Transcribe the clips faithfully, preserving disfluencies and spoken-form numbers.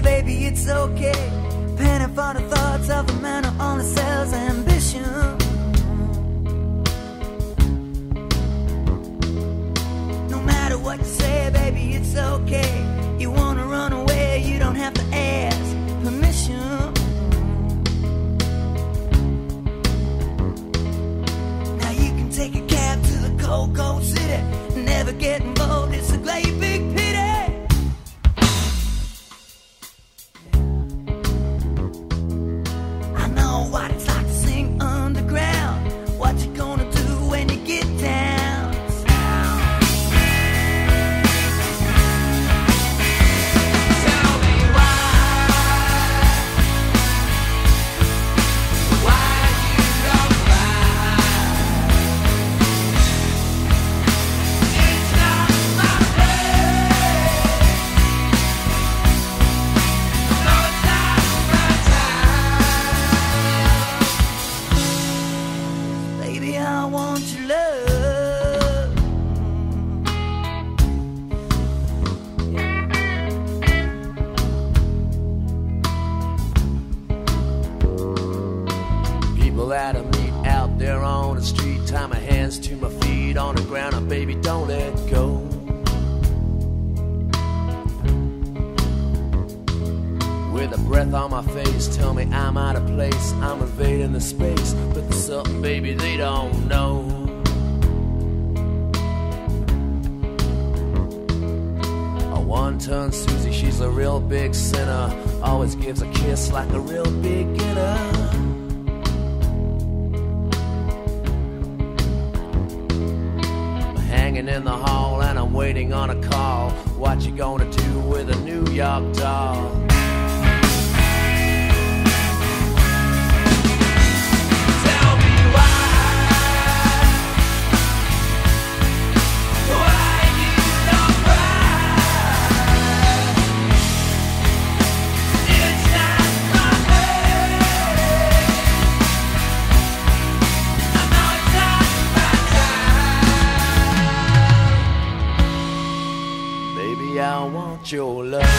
baby, it's okay. Penning for the thoughts of a man who only sells ambition. No matter what you say, baby, it's okay. You wanna run away, you don't have to ask permission. Now you can take a cab to the cold, cold city. Never get involved, it's a great big pity. I know what it's like to sing underground. What you gonna do when you get down? Tell me why, why you don't cry. It's not my place, no, it's not my time. Baby, I want your love. People that I meet out there on the street, tie my hands to my feet on the ground, and baby, don't let go. With a breath on my face, tell me I'm out of place, I'm invading the space, but there's something, baby, they don't know. A one-ton Susie, she's a real big sinner, always gives a kiss like a real beginner. I'm hanging in the hall and I'm waiting on a call. What you gonna do with a New York doll? Tell me why, why you don't cry. It's not my place, I know it's not my time. Baby, I want your love.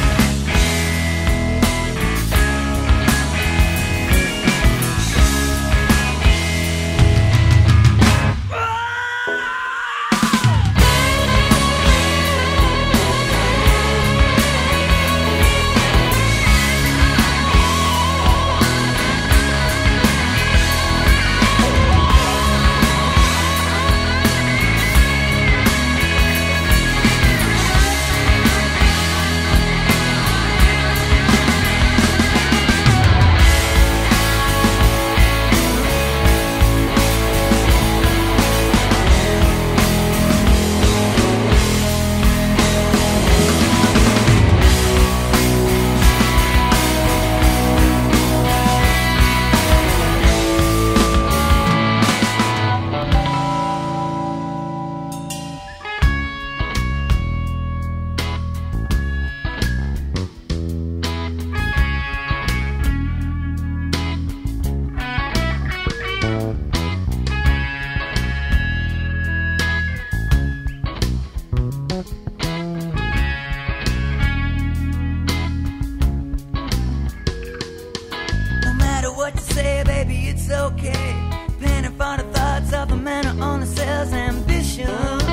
No matter what you say, baby, it's okay. Penning for the thoughts of a man who only sells ambition.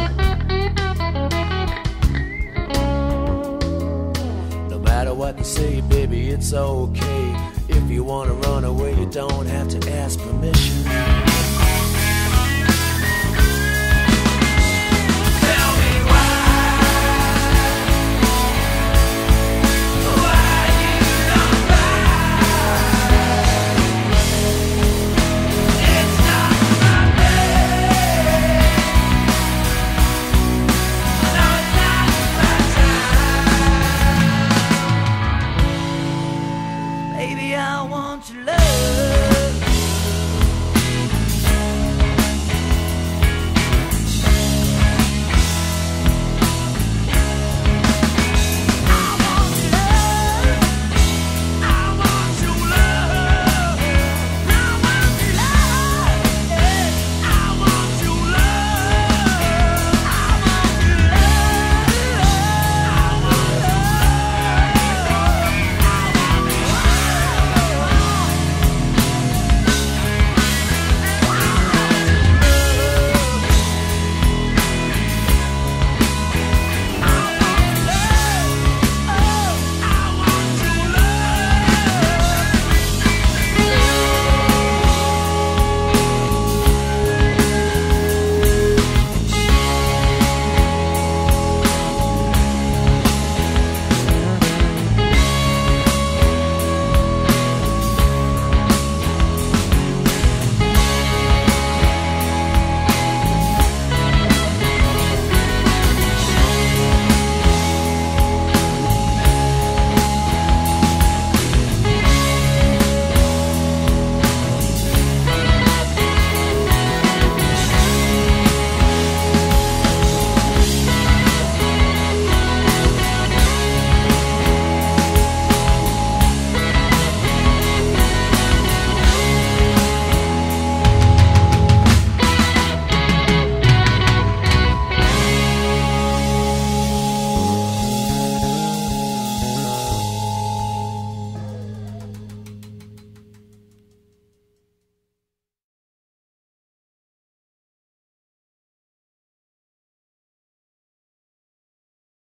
No matter what they say, baby, it's okay. If you wanna run away, you don't have to ask permission.